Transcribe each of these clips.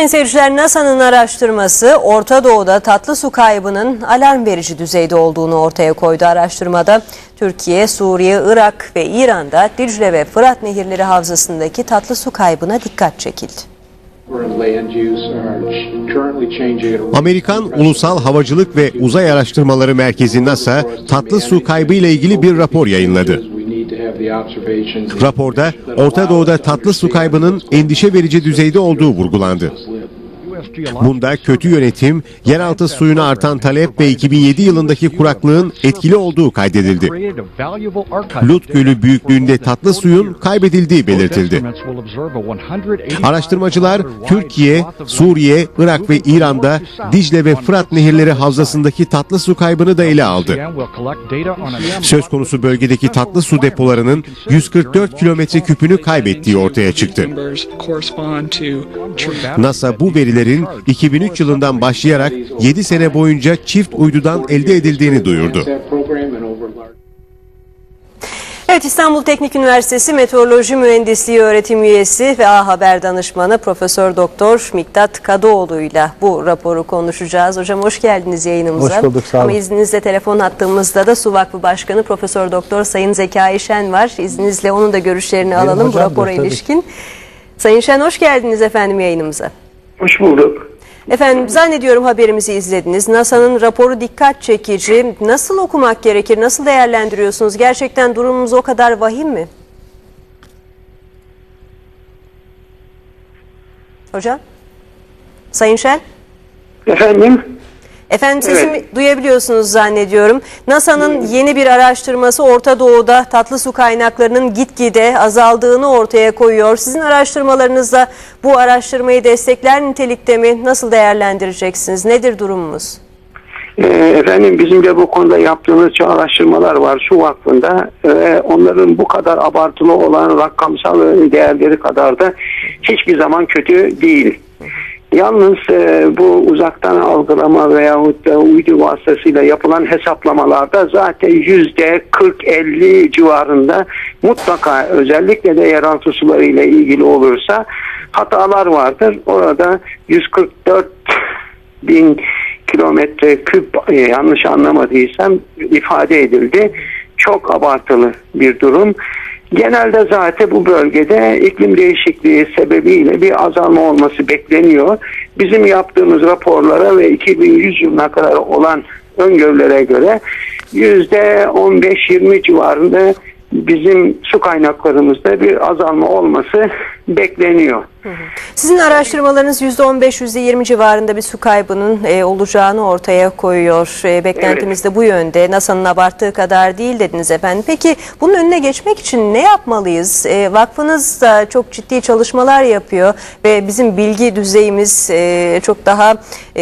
Sayın seyirciler, NASA'nın araştırması Orta Doğu'da tatlı su kaybının alarm verici düzeyde olduğunu ortaya koydu. Araştırmada Türkiye, Suriye, Irak ve İran'da Dicle ve Fırat nehirleri havzasındaki tatlı su kaybına dikkat çekildi. Amerikan Ulusal Havacılık ve Uzay Araştırmaları Merkezi NASA, tatlı su kaybı ile ilgili bir rapor yayınladı. Raporda Orta Doğu'da tatlı su kaybının endişe verici düzeyde olduğu vurgulandı. Bunda kötü yönetim, yeraltı suyuna artan talep ve 2007 yılındaki kuraklığın etkili olduğu kaydedildi. Lut Gölü büyüklüğünde tatlı suyun kaybedildiği belirtildi. Araştırmacılar Türkiye, Suriye, Irak ve İran'da Dicle ve Fırat nehirleri havzasındaki tatlı su kaybını da ele aldı. Söz konusu bölgedeki tatlı su depolarının 144 kilometre küpünü kaybettiği ortaya çıktı. NASA bu verilerin 2003 yılından başlayarak 7 sene boyunca çift uydudan elde edildiğini duyurdu. Evet, İstanbul Teknik Üniversitesi Meteoroloji Mühendisliği öğretim üyesi ve A Haber danışmanı Profesör Doktor Miktat Kadıoğlu ile bu raporu konuşacağız. Hocam hoş geldiniz yayınımıza. Hoş bulduk, sağ olun. Ama izninizle telefon hattığımızda da Su Vakfı Başkanı Profesör Doktor Sayın Zekai Şen var. İzninizle onun da görüşlerini alalım bu rapora ilişkin. Sayın Şen, hoş geldiniz efendim yayınımıza. Hoş bulduk. Efendim, zannediyorum haberimizi izlediniz. NASA'nın raporu dikkat çekici. Nasıl okumak gerekir? Nasıl değerlendiriyorsunuz? Gerçekten durumumuz o kadar vahim mi? Hocam? Sayın Şen? Efendim? Efendim, sesimi duyabiliyorsunuz zannediyorum. NASA'nın yeni bir araştırması Orta Doğu'da tatlı su kaynaklarının gitgide azaldığını ortaya koyuyor. Sizin araştırmalarınızda bu araştırmayı destekler nitelikte mi? Nasıl değerlendireceksiniz? Nedir durumumuz? Efendim, bizim de bu konuda yaptığımız araştırmalar var Su Vakfı'nda. Onların bu kadar abartılı olan rakamsal değerleri kadar da hiçbir zaman kötü değil. Yalnız bu uzaktan algılama veyahut da uydu vasıtasıyla yapılan hesaplamalarda zaten %40-50 civarında mutlaka, özellikle de yeraltı suları ile ilgili olursa hatalar vardır. Orada 144 bin kilometre küp, yanlış anlamadıysam, ifade edildi. Çok abartılı bir durum. Genelde zaten bu bölgede iklim değişikliği sebebiyle bir azalma olması bekleniyor. Bizim yaptığımız raporlara ve 2100 yılına kadar olan öngörülere göre %15-20 civarında bizim su kaynaklarımızda bir azalma olması bekleniyor. Sizin araştırmalarınız %15-20 civarında bir su kaybının olacağını ortaya koyuyor. Beklentimiz de bu yönde. NASA'nın abarttığı kadar değil dediniz efendim. Peki bunun önüne geçmek için ne yapmalıyız? Vakfınız da çok ciddi çalışmalar yapıyor ve bizim bilgi düzeyimiz çok daha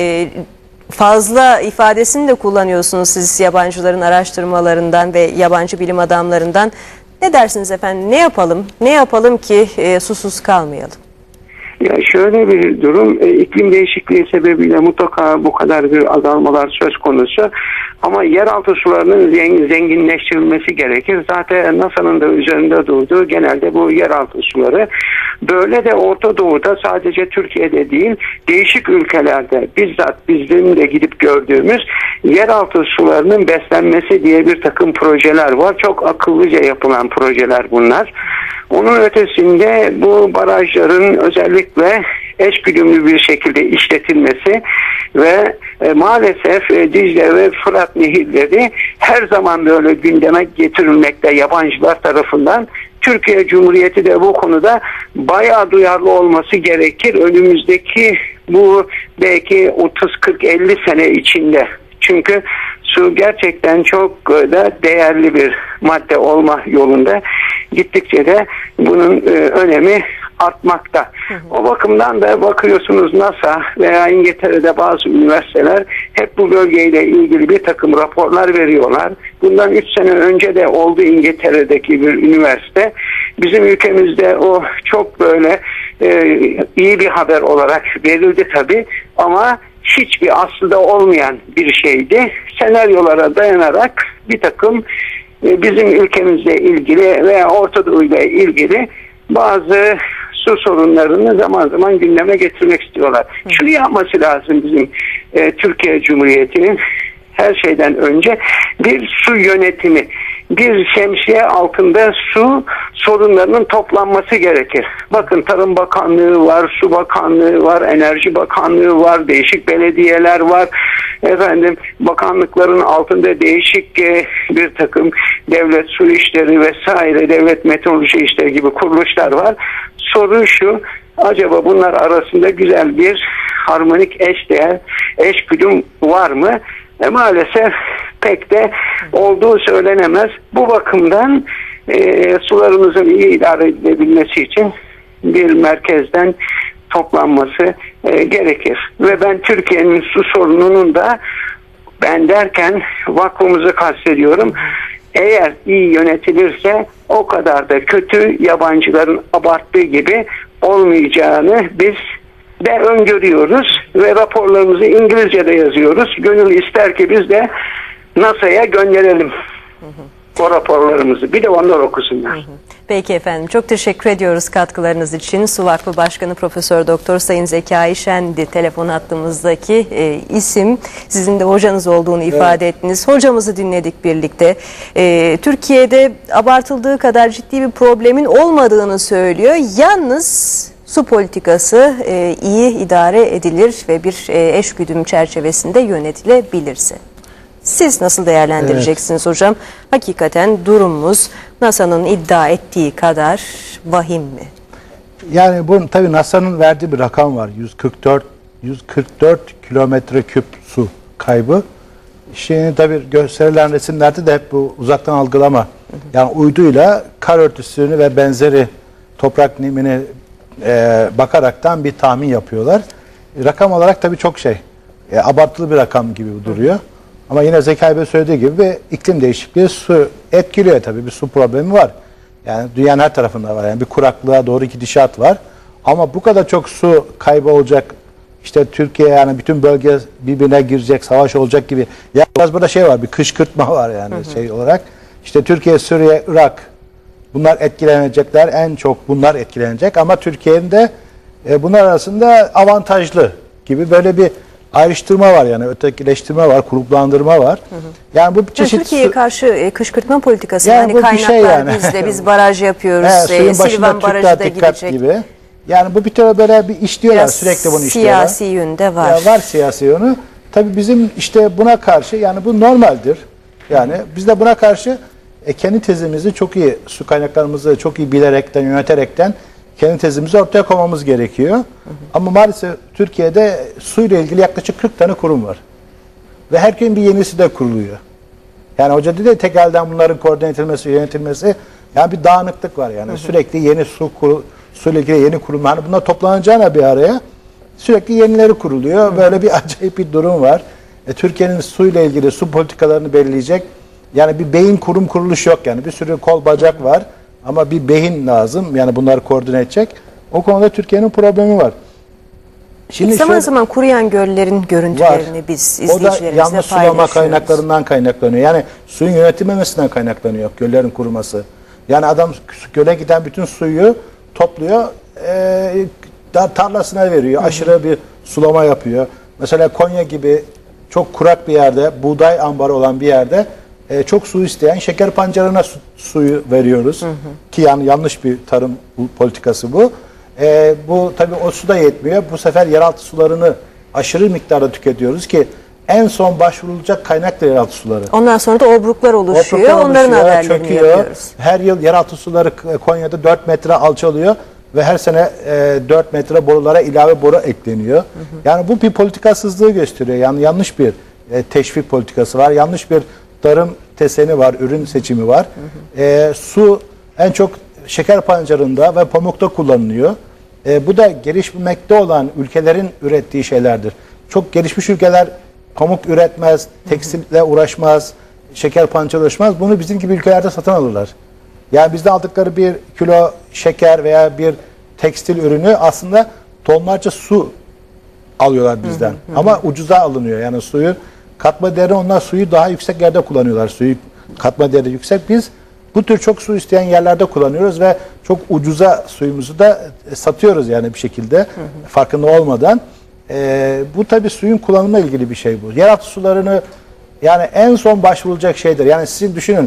fazla ifadesini de kullanıyorsunuz siz yabancıların araştırmalarından ve yabancı bilim adamlarından. Ne dersiniz efendim? Ne yapalım? Ne yapalım ki susuz kalmayalım? Ya şöyle bir durum, iklim değişikliği sebebiyle mutlaka bu kadar bir azalmalar söz konusu. Ama yeraltı sularının zenginleştirilmesi gerekir. Zaten NASA'nın da üzerinde durduğu genelde bu yeraltı suları. Böyle de Orta Doğu'da, sadece Türkiye'de değil, değişik ülkelerde, bizzat bizim de gidip gördüğümüz yeraltı sularının beslenmesi diye bir takım projeler var. Çok akıllıca yapılan projeler bunlar. Onun ötesinde bu barajların özellikle eşgüdümlü bir şekilde işletilmesi ve maalesef Dicle ve Fırat nehirleri her zaman böyle gündeme getirilmekte yabancılar tarafından. Türkiye Cumhuriyeti de bu konuda bayağı duyarlı olması gerekir önümüzdeki bu belki 30-40-50 sene içinde. Çünkü su gerçekten çok da değerli bir madde olma yolunda, gittikçe de bunun önemi artmakta. O bakımdan da bakıyorsunuz NASA veya İngiltere'de bazı üniversiteler hep bu bölgeyle ilgili bir takım raporlar veriyorlar. Bundan 3 sene önce de oldu İngiltere'deki bir üniversite. Bizim ülkemizde o çok böyle iyi bir haber olarak verildi tabii, ama hiçbir aslında olmayan bir şeydi. Senaryolara dayanarak bir takım bizim ülkemizle ilgili veya Orta Doğu ile ilgili bazı su sorunlarını zaman zaman gündeme getirmek istiyorlar. Şunu yapması lazım bizim Türkiye Cumhuriyeti'nin her şeyden önce bir su yönetimi, bir şemsiye altında su sorunlarının toplanması gerekir. Bakın Tarım Bakanlığı var, Su Bakanlığı var, Enerji Bakanlığı var, değişik belediyeler var. Bakanlıkların altında değişik bir takım devlet su işleri vesaire, devlet meteoroloji işleri gibi kuruluşlar var. Soru şu, acaba bunlar arasında güzel bir harmonik eşdeğer, eşgüdüm var mı? Maalesef pek de olduğu söylenemez. Bu bakımdan sularımızın iyi idare edilebilmesi için bir merkezden toplanması gerekir. Ve ben Türkiye'nin su sorununun da, ben derken vakfımızı kastediyorum, eğer iyi yönetilirse o kadar da kötü, yabancıların abarttığı gibi olmayacağını biz de öngörüyoruz ve raporlarımızı İngilizce'de yazıyoruz. Gönül ister ki biz de NASA'ya gönderelim o raporlarımızı. Bir de onlar okusunlar. Peki efendim, çok teşekkür ediyoruz katkılarınız için. Su Vakfı Başkanı Profesör Doktor Sayın Zekai Şendi telefon hattımızdaki isim. Sizin de hocanız olduğunu ifade ettiniz. Hocamızı dinledik birlikte. Türkiye'de abartıldığı kadar ciddi bir problemin olmadığını söylüyor. Yalnız su politikası iyi idare edilir ve bir eşgüdüm çerçevesinde yönetilebilirse. Siz nasıl değerlendireceksiniz hocam? Hakikaten durumumuz NASA'nın iddia ettiği kadar vahim mi? Yani bu tabii NASA'nın verdiği bir rakam var. 144 kilometre küp su kaybı. Şimdi tabii gösterilen resimlerde de hep bu uzaktan algılama. Yani uyduyla kar örtüsünü ve benzeri toprak nemine bakaraktan bir tahmin yapıyorlar. Rakam olarak tabii çok abartılı bir rakam gibi duruyor. Ama yine Zekai Bey söylediği gibi iklim değişikliği su etkiliyor tabii. Bir su problemi var. Yani dünyanın her tarafında var. Yani bir kuraklığa doğru gidişat var. Ama bu kadar çok su kaybı olacak, işte Türkiye yani bütün bölge birbirine girecek, savaş olacak gibi. Ya biraz burada var, bir kışkırtma var yani olarak. İşte Türkiye, Suriye, Irak, bunlar etkilenecekler. En çok bunlar etkilenecek. Ama Türkiye'nin de bunlar arasında avantajlı gibi böyle bir ayrıştırma var, yani ötekileştirme var, gruplandırma var. Yani bu çeşit Türkiye'ye karşı kışkırtma politikası, yani hani kaynaklar yani. bizde, biz baraj yapıyoruz, Suyun başında Silvan Barajı da dikkat gidecek gibi. Yani bu bir tane böyle bir işliyorlar, biraz sürekli bunu işliyorlar. Siyasi yönde var. Ya var siyasi yönü. Tabii bizim işte buna karşı, yani bu normaldir. Yani biz de buna karşı kendi tezimizi çok iyi, su kaynaklarımızı çok iyi bilerekten, yöneterekten kendi tezimizi ortaya koymamız gerekiyor. Ama maalesef Türkiye'de suyla ilgili yaklaşık 40 tane kurum var. Ve her gün bir yenisi de kuruluyor. Yani hoca dedi ya, tek elden bunların koordine edilmesi, yönetilmesi, yani bir dağınıklık var yani. Sürekli yeni suyla ilgili yeni kurumlar. Hani bunlar toplanacağına bir araya sürekli yenileri kuruluyor. Böyle bir acayip bir durum var. Türkiye'nin suyla ilgili su politikalarını belirleyecek yani bir beyin kurum kuruluş yok yani. Bir sürü kol bacak var. Ama bir beyin lazım. Yani bunları koordine edecek. O konuda Türkiye'nin problemi var. Şimdi zaman zaman kuruyan göllerin görüntülerini var. biz izleyicilerimizle paylaşıyoruz. O da yanlış sulama kaynaklarından kaynaklanıyor. Yani suyun yönetilmemesinden kaynaklanıyor göllerin kuruması. Yani adam göle giden bütün suyu topluyor, tarlasına veriyor. Aşırı bir sulama yapıyor. Mesela Konya gibi çok kurak bir yerde, buğday ambarı olan bir yerde çok su isteyen şeker pancarına suyu veriyoruz. Ki yani yanlış bir tarım politikası bu. Bu tabii o su da yetmiyor. Bu sefer yeraltı sularını aşırı miktarda tüketiyoruz ki en son başvurulacak kaynak da yeraltı suları. Ondan sonra da obruklar oluşuyor. Onların haberlerini çöküyor. yapıyoruz. Her yıl yeraltı suları Konya'da 4 metre alçalıyor ve her sene 4 metre borulara ilave boru ekleniyor. Yani bu bir politikasızlığı gösteriyor. Yani yanlış bir teşvik politikası var. Yanlış bir tarım teseni var, ürün seçimi var. Su en çok şeker pancarında ve pamukta kullanılıyor. Bu da gelişmekte olan ülkelerin ürettiği şeylerdir. Çok gelişmiş ülkeler pamuk üretmez, tekstille uğraşmaz, şeker pancarı uğraşmaz. Bunu bizim gibi ülkelerde satın alırlar. Yani bizde aldıkları bir kilo şeker veya bir tekstil ürünü aslında tonlarca su alıyorlar bizden. Ama ucuza alınıyor. Yani suyu katma değeri, onlar suyu daha yüksek yerde kullanıyorlar. Suyu katma değeri yüksek. Biz bu tür çok su isteyen yerlerde kullanıyoruz ve çok ucuza suyumuzu da satıyoruz yani bir şekilde farkında olmadan. Bu tabii suyun kullanımına ilgili bir şey bu. Yeraltı sularını yani en son başvurulacak şeydir. Yani sizin düşünün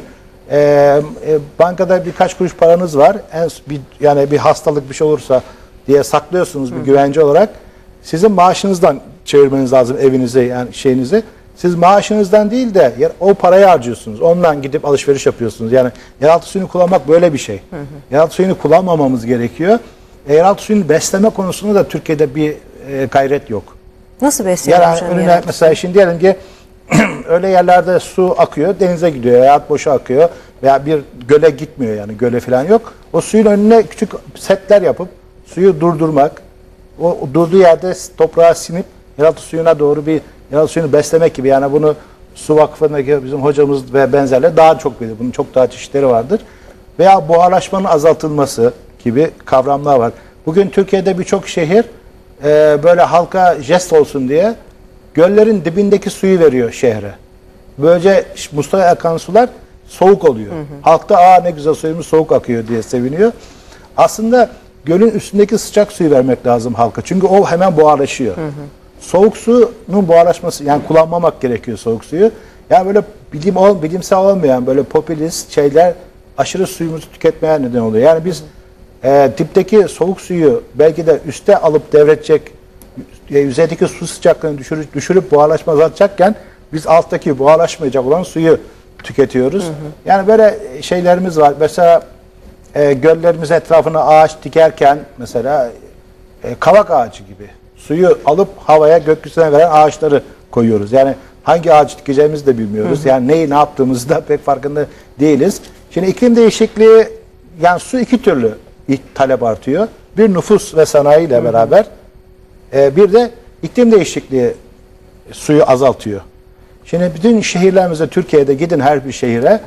bankada birkaç kuruş paranız var. Yani bir hastalık bir şey olursa diye saklıyorsunuz bir güvence olarak. Sizin maaşınızdan çevirmeniz lazım evinize yani şeyinizi. Siz maaşınızdan değil de o parayı harcıyorsunuz. Ondan gidip alışveriş yapıyorsunuz. Yani yeraltı suyunu kullanmak böyle bir şey. Yeraltı suyunu kullanmamamız gerekiyor. Yeraltı suyunu besleme konusunda da Türkiye'de bir gayret yok. Nasıl besliyor hocam? Yani mesela şimdi diyelim ki öyle yerlerde su akıyor, denize gidiyor veya boşa akıyor veya bir göle gitmiyor yani göle falan yok. O suyun önüne küçük setler yapıp suyu durdurmak, o durduğu yerde toprağa sinip yeraltı suyuna doğru bir yeraltı suyunu beslemek gibi yani bunu Su Vakfı'ndaki bizim hocamız ve benzerleri daha çok bilir. Bunun çok daha çeşitleri vardır. Veya buharlaşmanın azaltılması gibi kavramlar var. Bugün Türkiye'de birçok şehir böyle halka jest olsun diye göllerin dibindeki suyu veriyor şehre. Böylece muslaya akan sular soğuk oluyor. Halk da ne güzel suyumuz soğuk akıyor diye seviniyor. Aslında gölün üstündeki sıcak suyu vermek lazım halka. Çünkü o hemen buharlaşıyor. Soğuk suyun buharlaşması yani kullanmamak gerekiyor soğuk suyu. Yani böyle bilimsel olmayan böyle popülist şeyler aşırı suyumuzu tüketmeye neden oluyor. Yani biz dipteki soğuk suyu belki de üste alıp devredecek yüzeydeki su sıcaklığını düşürüp buharlaşma azaltacakken biz alttaki buharlaşmayacak olan suyu tüketiyoruz. Yani böyle şeylerimiz var. Mesela göllerimiz etrafına ağaç dikerken mesela kavak ağacı gibi suyu alıp havaya gökyüzüne veren ağaçları koyuyoruz. Yani hangi ağaç dikeceğimizi de bilmiyoruz. Yani ne yaptığımızı da pek farkında değiliz. Şimdi iklim değişikliği yani su iki türlü talep artıyor. Bir nüfus ve sanayi ile beraber bir de iklim değişikliği suyu azaltıyor. Şimdi bütün şehirlerimizde Türkiye'de gidin her bir şehire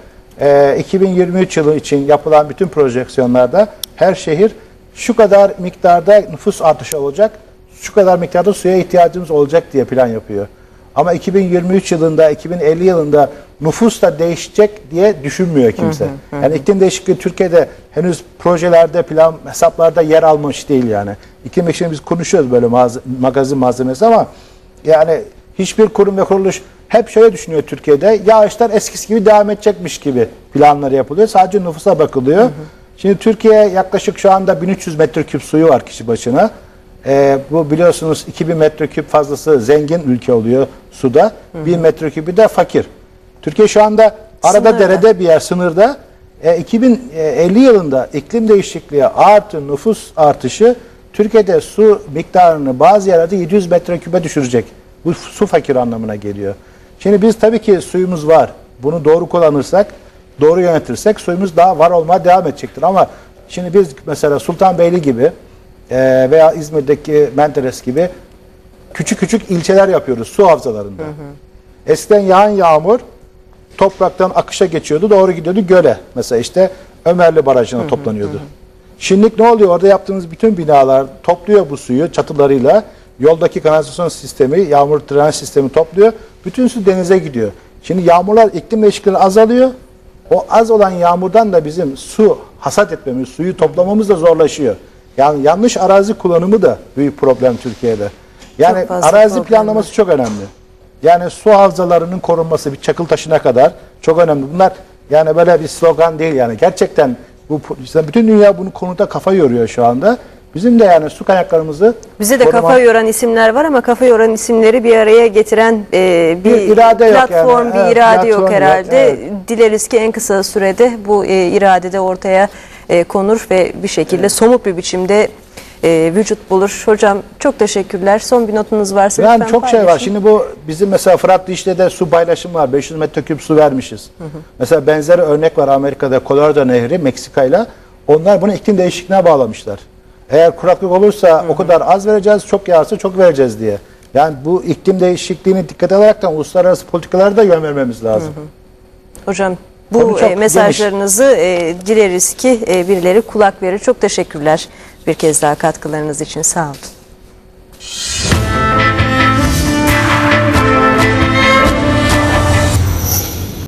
2023 yılı için yapılan bütün projeksiyonlarda her şehir şu kadar miktarda nüfus artışı olacak, şu kadar miktarda suya ihtiyacımız olacak diye plan yapıyor. Ama 2023 yılında, 2050 yılında nüfus da değişecek diye düşünmüyor kimse. Yani iklim değişikliği Türkiye'de henüz projelerde, plan, hesaplarda yer almış değil yani. İklim değişikliğini biz konuşuyoruz böyle magazin malzemesi ama yani hiçbir kurum ve kuruluş hep şöyle düşünüyor Türkiye'de. Yağışlar eskisi gibi devam edecekmiş gibi planları yapılıyor. Sadece nüfusa bakılıyor. Şimdi Türkiye yaklaşık şu anda 1300 metreküp suyu var kişi başına. Bu biliyorsunuz 2000 metreküp fazlası zengin ülke oluyor suda. 1000 metreküpü de fakir. Türkiye şu anda arada sınırda. Derede bir yer sınırda. 2050 yılında iklim değişikliği artı nüfus artışı Türkiye'de su miktarını bazı yerlerde 700 metreküpe düşürecek. Bu su fakir anlamına geliyor. Şimdi biz tabii ki suyumuz var. Bunu doğru kullanırsak, doğru yönetirsek suyumuz daha var olmaya devam edecektir. Ama şimdi biz mesela Sultanbeyli gibi veya İzmir'deki Menderes gibi küçük küçük ilçeler yapıyoruz su havzalarında. Eskiden yağan yağmur topraktan akışa geçiyordu, doğru gidiyordu göle. Mesela işte Ömerli Barajı'na toplanıyordu. Şimdi ne oluyor? Orada yaptığımız bütün binalar topluyor bu suyu çatılarıyla. Yoldaki kanalizasyon sistemi, yağmur drenaj sistemi topluyor. Bütün su denize gidiyor. Şimdi yağmurlar iklim değişikliği azalıyor. O az olan yağmurdan da bizim su hasat etmemiz, suyu toplamamız da zorlaşıyor. Yani yanlış arazi kullanımı da büyük problem Türkiye'de. Yani arazi planlaması çok önemli. Yani su havzalarının korunması bir çakıl taşına kadar çok önemli. Bunlar yani böyle bir slogan değil yani. Gerçekten bütün dünya bunu konuda kafa yoruyor şu anda. Bizim de yani su kaynaklarımızı bize de kafa yoran isimler var ama kafa yoran isimleri bir araya getiren bir irade platform, yok yani. Bir irade yok herhalde. Yok, evet. Dileriz ki en kısa sürede bu irade de ortaya konur ve bir şekilde somut bir biçimde vücut bulur. Hocam çok teşekkürler. Son bir notunuz varsa yani lütfen çok paylaşın. şey var. Şimdi bu bizim mesela Fırat Dişli'de su paylaşımı var. 500 metreküp su vermişiz. Mesela benzeri örnek var Amerika'da Colorado Nehri Meksika'yla. Onlar bunu iklim değişikliğine bağlamışlar. Eğer kuraklık olursa o kadar az vereceğiz, çok yağarsa çok vereceğiz diye. Yani bu iklim değişikliğini dikkat alaraktan uluslararası politikalara da yön vermemiz lazım. Hocam bu mesajlarınızı dileriz ki birileri kulak verir. Çok teşekkürler bir kez daha katkılarınız için. Sağ olun.